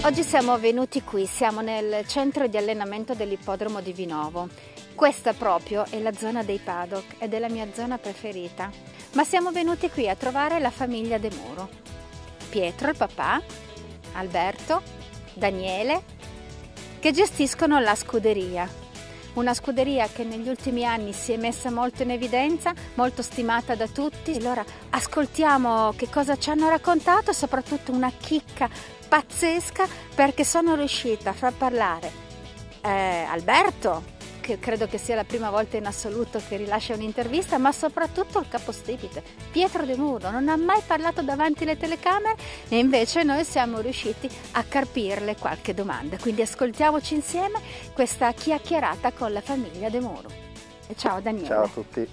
Oggi siamo venuti qui, siamo nel centro di allenamento dell'ippodromo di Vinovo. Questa proprio è la zona dei paddock ed è la mia zona preferita. Ma siamo venuti qui a trovare la famiglia De Muro. Pietro, il papà, Alberto, Daniele, che gestiscono la scuderia. Una scuderia che negli ultimi anni si è messa molto in evidenza, molto stimata da tutti. Allora ascoltiamo che cosa ci hanno raccontato, soprattutto una chicca pazzesca, perché sono riuscita a far parlare Alberto, che credo che sia la prima volta in assoluto che rilascia un'intervista, ma soprattutto il capostipite, Pietro De Muro. Non ha mai parlato davanti alle telecamere e invece noi siamo riusciti a carpirle qualche domanda. Quindi ascoltiamoci insieme questa chiacchierata con la famiglia De Muro. Ciao Daniele. Ciao a tutti.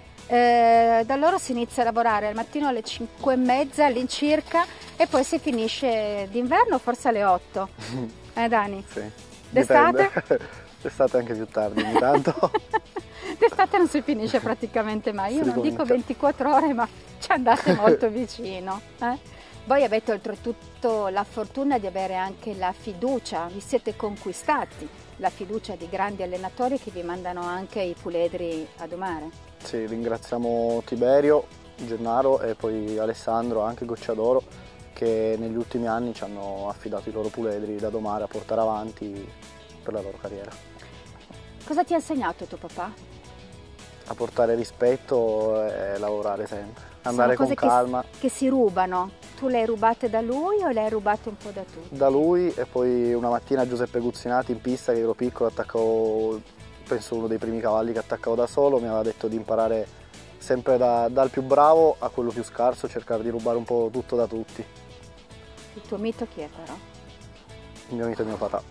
Da loro si inizia a lavorare al mattino alle 5:30 all'incirca e poi si finisce d'inverno forse alle 8. Dani? Sì. D'estate? D'estate anche più tardi ogni tanto. D'estate non si finisce praticamente mai. Io non dico 24 ore, ma ci andate molto vicino. Voi avete oltretutto la fortuna di avere anche la fiducia, vi siete conquistati la fiducia di grandi allenatori che vi mandano anche i puledri a domare. Sì, ringraziamo Tiberio, Gennaro e poi Alessandro, anche Gocciadoro, che negli ultimi anni ci hanno affidato i loro puledri da domare a portare avanti per la loro carriera. Cosa ti ha insegnato tuo papà? A portare rispetto e lavorare sempre, andare con calma. Che si rubano. Tu le hai rubate da lui o le hai rubate un po' da tutti? Da lui, e poi una mattina Giuseppe Guzzinati in pista, che ero piccolo, attaccavo, penso uno dei primi cavalli che attaccavo da solo, mi aveva detto di imparare sempre dal più bravo a quello più scarso, cercare di rubare un po' tutto da tutti. Il tuo mito chi è però? Il mio mito è mio papà.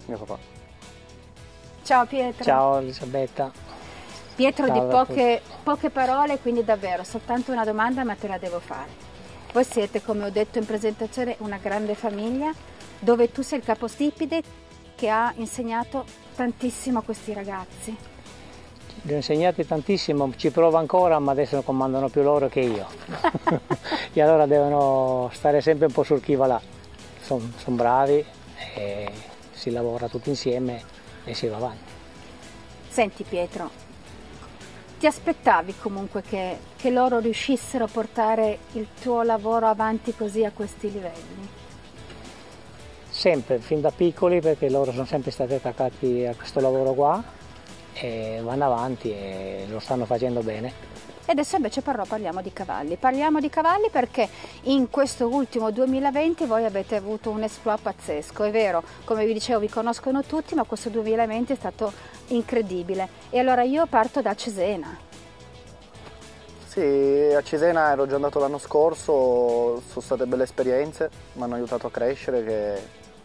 Ciao Pietro. Ciao Elisabetta. Pietro, ciao, di poche parole, quindi davvero soltanto una domanda, ma te la devo fare. Voi siete, come ho detto in presentazione, una grande famiglia dove tu sei il capostipite che ha insegnato tantissimo a questi ragazzi. Li ho insegnati tantissimo, ci provo ancora, ma adesso non comandano più loro che io. E allora devono stare sempre un po' sul chi va là. Sono bravi, e si lavora tutti insieme e si va avanti. Senti Pietro, ti aspettavi comunque che loro riuscissero a portare il tuo lavoro avanti così a questi livelli? Sempre, fin da piccoli, perché loro sono sempre stati attaccati a questo lavoro qua e vanno avanti e lo stanno facendo bene. E adesso invece parliamo di cavalli. Parliamo di cavalli perché in questo ultimo 2020 voi avete avuto un exploit pazzesco, è vero, come vi dicevo vi conoscono tutti, ma questo 2020 è stato incredibile. E allora io parto da Cesena. Sì, a Cesena ero già andato l'anno scorso, sono state belle esperienze, mi hanno aiutato a crescere, che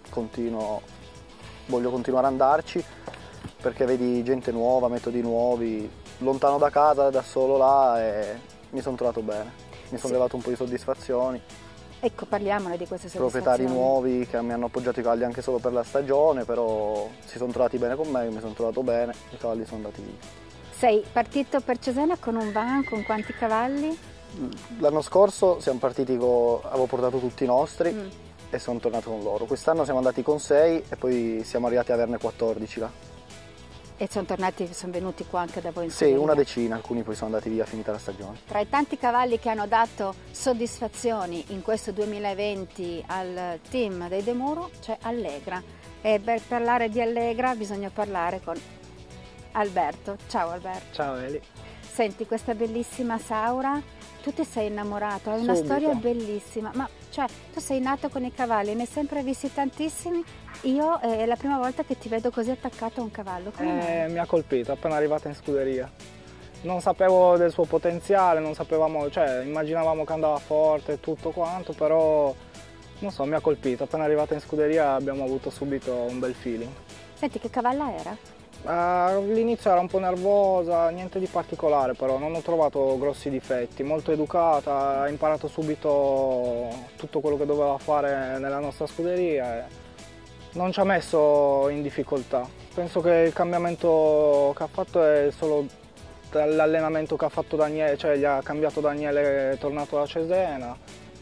voglio continuare ad andarci, perché vedi gente nuova, metodi nuovi, lontano da casa, da solo là, e mi sono trovato bene, mi sono levato un po' di soddisfazioni. Ecco, parliamone di queste soddisfazioni. Proprietari nuovi che mi hanno appoggiato i cavalli anche solo per la stagione, però si sono trovati bene con me, mi sono trovato bene, i cavalli sono andati via. Sei partito per Cesena con un van, con quanti cavalli? L'anno scorso siamo partiti avevo portato tutti i nostri e sono tornato con loro. Quest'anno siamo andati con 6 e poi siamo arrivati a averne 14 là. E sono venuti qua anche da voi in Sì, Sardegna? una decina, alcuni poi sono andati via finita la stagione. Tra i tanti cavalli che hanno dato soddisfazioni in questo 2020 al team dei De Muro c'è Allegra. E per parlare di Allegra bisogna parlare con Alberto. Ciao Alberto. Ciao Eli. Senti, questa bellissima Saura, tu ti sei innamorato, hai una storia bellissima, ma cioè tu sei nato con i cavalli, ne hai sempre visti tantissimi, io è la prima volta che ti vedo così attaccato a un cavallo. Mi ha colpito appena arrivata in scuderia. Non sapevo del suo potenziale, non sapevamo, cioè immaginavamo che andava forte e tutto quanto, però non so, mi ha colpito. Appena arrivata in scuderia abbiamo avuto subito un bel feeling. Senti, che cavalla era? All'inizio era un po' nervosa, niente di particolare, però non ho trovato grossi difetti, molto educata, ha imparato subito tutto quello che doveva fare nella nostra scuderia e non ci ha messo in difficoltà. Penso che il cambiamento che ha fatto è solo l'allenamento che ha fatto Daniele, cioè gli ha cambiato Daniele, è tornato da Cesena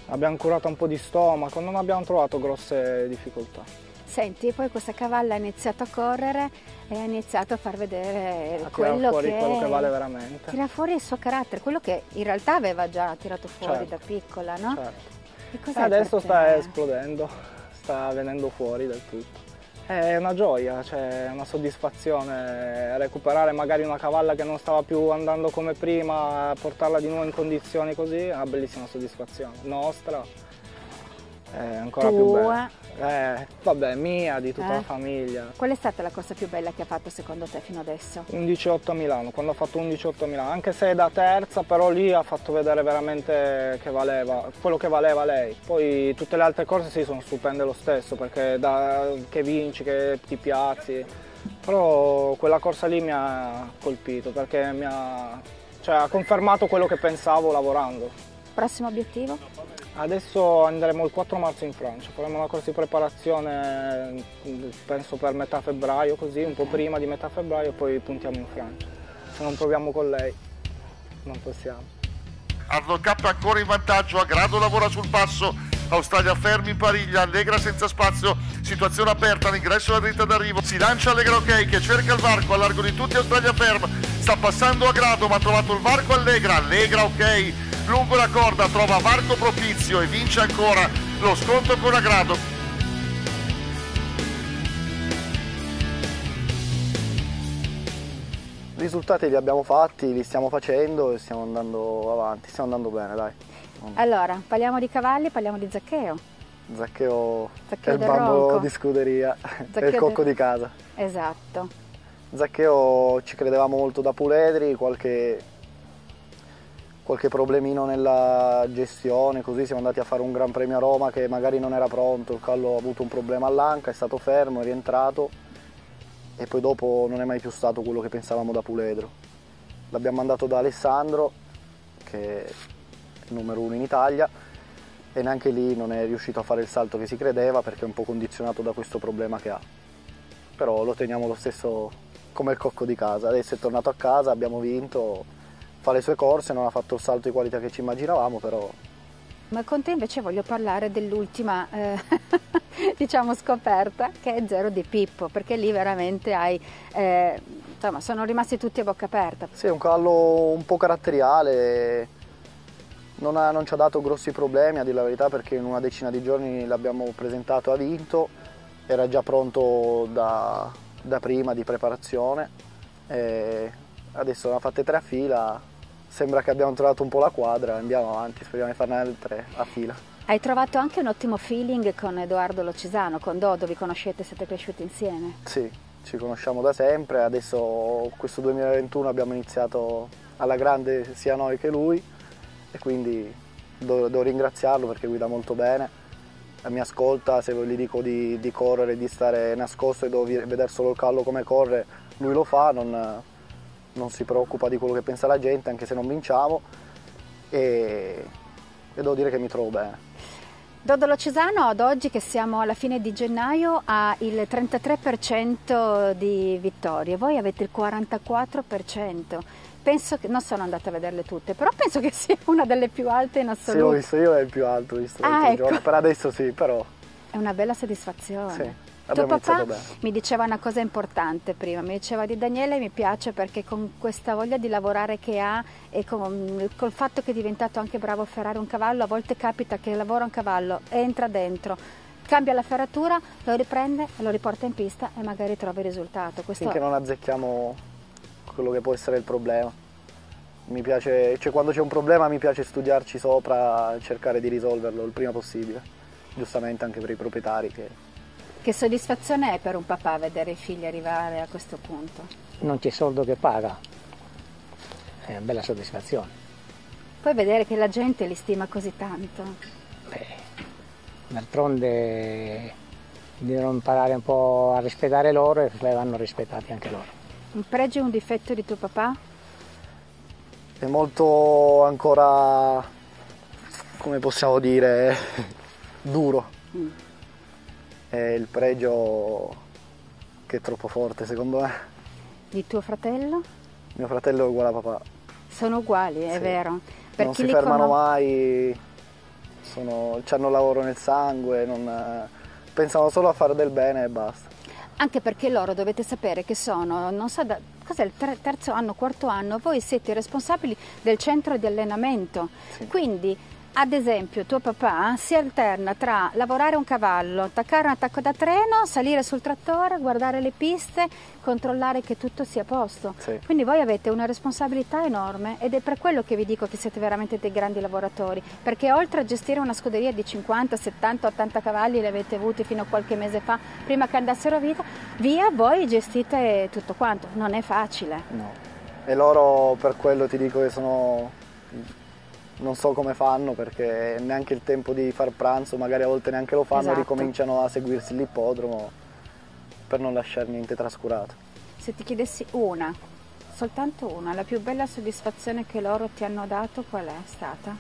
Abbiamo curato un po' di stomaco, non abbiamo trovato grosse difficoltà. Senti, poi questa cavalla ha iniziato a correre e ha iniziato a far vedere A tirare fuori quello che vale veramente. Tira fuori il suo carattere, quello che in realtà aveva già tirato fuori Certo. da piccola, no? Certo. E cos'è Adesso per sta te? esplodendo, sta venendo fuori del tutto. È una gioia, cioè una soddisfazione recuperare magari una cavalla che non stava più andando come prima, portarla di nuovo in condizioni così, è una bellissima soddisfazione. Nostra, è ancora più bella. Vabbè, mia, di tutta la famiglia. Qual è stata la cosa più bella che ha fatto secondo te fino adesso? 11.8 a Milano, quando ha fatto 11.8 a Milano, anche se è da terza, però lì ha fatto vedere veramente che valeva, quello che valeva lei. Poi tutte le altre corse sì, sono stupende lo stesso, perché che vinci, che ti piazzi, però quella corsa lì mi ha colpito, perché ha confermato quello che pensavo lavorando. Prossimo obiettivo? Adesso andremo il 4 marzo in Francia, faremo una corsa di preparazione penso per metà febbraio, così, un po' prima di metà febbraio, e poi puntiamo in Francia. Se non proviamo con lei non possiamo. Arnold K ancora in vantaggio, Agrado lavora sul passo, Australia fermi in pariglia, Allegra senza spazio, situazione aperta all'ingresso della dritta d'arrivo, si lancia Allegra ok che cerca il varco, a largo di tutti Australia ferm, sta passando Agrado ma ha trovato il varco Allegra ok, lungo la corda trova varco propizio e vince ancora lo sconto con Agrado. I risultati li abbiamo fatti, li stiamo facendo e stiamo andando avanti, stiamo andando bene, dai. Allora, parliamo di cavalli, parliamo di Zaccheo. Zaccheo è il del bambolo Ronco. di scuderia, è Zaccheo il cocco del- di casa. Esatto. Zaccheo ci credevamo molto da Puledri, qualche problemino nella gestione, così siamo andati a fare un Gran Premio a Roma che magari non era pronto, il cavallo ha avuto un problema all'anca, è stato fermo, è rientrato e poi dopo non è mai più stato quello che pensavamo da Puledro. L'abbiamo mandato da Alessandro, che è il numero 1 in Italia, e neanche lì non è riuscito a fare il salto che si credeva perché è un po' condizionato da questo problema che ha. Però lo teniamo lo stesso come il cocco di casa, adesso è tornato a casa, abbiamo vinto, fa le sue corse, non ha fatto il salto di qualità che ci immaginavamo, però... Ma con te invece voglio parlare dell'ultima diciamo scoperta, che è Zero di Pippo, perché lì veramente hai, insomma, sono rimasti tutti a bocca aperta. Sì, è un cavallo un po' caratteriale, non ci ha dato grossi problemi a dire la verità, perché in una decina di giorni l'abbiamo presentato e ha vinto, era già pronto da prima di preparazione e adesso ne ha fatte 3 a fila, sembra che abbiamo trovato un po' la quadra, andiamo avanti, speriamo di farne altre a fila. Hai trovato anche un ottimo feeling con Edoardo Locesano, con Dodo, vi conoscete, siete cresciuti insieme? Sì, ci conosciamo da sempre, adesso questo 2021 abbiamo iniziato alla grande sia noi che lui e quindi devo ringraziarlo perché guida molto bene, mi ascolta, se gli dico di correre, di stare nascosto e devo vedere solo il cavallo come corre, lui lo fa, non si preoccupa di quello che pensa la gente anche se non vinciamo e devo dire che mi trovo bene. Dodo Locesano ad oggi, che siamo alla fine di gennaio, ha il 33% di vittorie, voi avete il 44%. Penso che, non sono andata a vederle tutte, però penso che sia una delle più alte in assoluto. Sì, l'ho visto io, è il più alto, visto l'altro ecco. giorno. Per adesso sì, però È una bella soddisfazione. sì, Tuo abbiamo papà iniziato bene. mi diceva una cosa importante prima, mi diceva di Daniele mi piace perché con questa voglia di lavorare che ha e col fatto che è diventato anche bravo a ferrare un cavallo, a volte capita che lavora un cavallo, entra dentro, cambia la ferratura, lo riprende, lo riporta in pista e magari trova il risultato. Questo Finché non azzecchiamo quello che può essere il problema. Mi piace, cioè quando c'è un problema mi piace studiarci sopra e cercare di risolverlo il prima possibile, giustamente anche per i proprietari. Che soddisfazione è per un papà vedere i figli arrivare a questo punto? Non c'è soldo che paga, è una bella soddisfazione. Poi vedere che la gente li stima così tanto. Beh, d'altronde devono imparare un po' a rispettare loro e poi vanno rispettati anche loro. Un pregio e un difetto di tuo papà? È molto ancora, come possiamo dire, duro. È il pregio che è troppo forte secondo me. Di tuo fratello? Mio fratello è uguale a papà. Sono uguali, è Sì. vero. Per Non chi si li fermano conosce. mai, hanno lavoro nel sangue, pensano solo a fare del bene e basta. Anche perché loro dovete sapere che sono, non so, cos'è il terzo anno, quarto anno, voi siete i responsabili del centro di allenamento, sì. Quindi ad esempio tuo papà si alterna tra lavorare un cavallo, attaccare un attacco da treno, salire sul trattore, guardare le piste, controllare che tutto sia a posto. Sì. Quindi voi avete una responsabilità enorme ed è per quello che vi dico che siete veramente dei grandi lavoratori, perché oltre a gestire una scuderia di 50, 70, 80 cavalli, li avete avuti fino a qualche mese fa, prima che andassero via, voi gestite tutto quanto, non è facile. No. E loro per quello ti dico che non so come fanno, perché neanche il tempo di far pranzo, magari a volte neanche lo fanno, esatto. Ricominciano a seguirsi l'ippodromo per non lasciare niente trascurato. Se ti chiedessi soltanto una, la più bella soddisfazione che loro ti hanno dato qual è stata?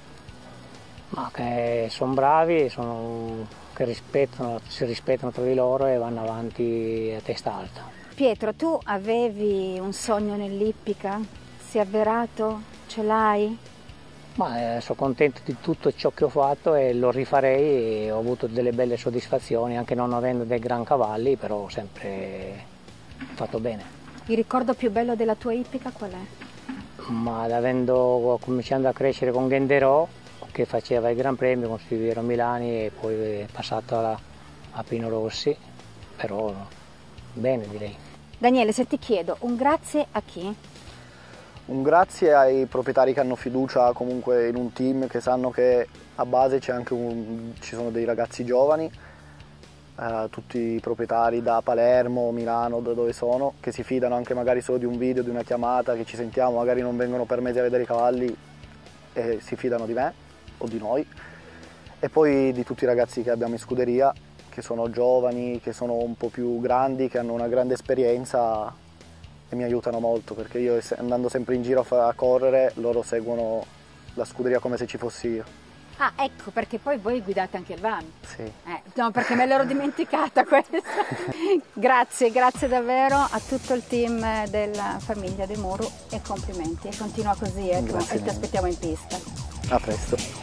Ma che sono bravi, che si rispettano tra di loro e vanno avanti a testa alta. Pietro, tu avevi un sogno nell'ippica? Si è avverato? Ce l'hai? Ma sono contento di tutto ciò che ho fatto e lo rifarei, e ho avuto delle belle soddisfazioni, anche non avendo dei gran cavalli, però ho sempre fatto bene. Il ricordo più bello della tua ippica qual è? Ma cominciando a crescere con Ghenderò, che faceva il Gran Premio con Silviero Milani e poi è passato a Pino Rossi, però bene direi. Daniele, se ti chiedo un grazie a chi? Un grazie ai proprietari che hanno fiducia comunque in un team, che sanno che a base ci sono dei ragazzi giovani, tutti i proprietari da Palermo, Milano, da dove sono, che si fidano anche magari solo di un video, di una chiamata, che ci sentiamo, magari non vengono per mesi a vedere i cavalli e si fidano di me o di noi. E poi di tutti i ragazzi che abbiamo in scuderia, che sono giovani, che sono un po' più grandi, che hanno una grande esperienza e mi aiutano molto, perché io andando sempre in giro a correre, loro seguono la scuderia come se ci fossi io. Ah, ecco, perché poi voi guidate anche il van. Sì. No, perché me l'ero dimenticata questa. Grazie davvero a tutto il team della famiglia De Muru e complimenti. E continua così, e ti aspettiamo in pista. A presto.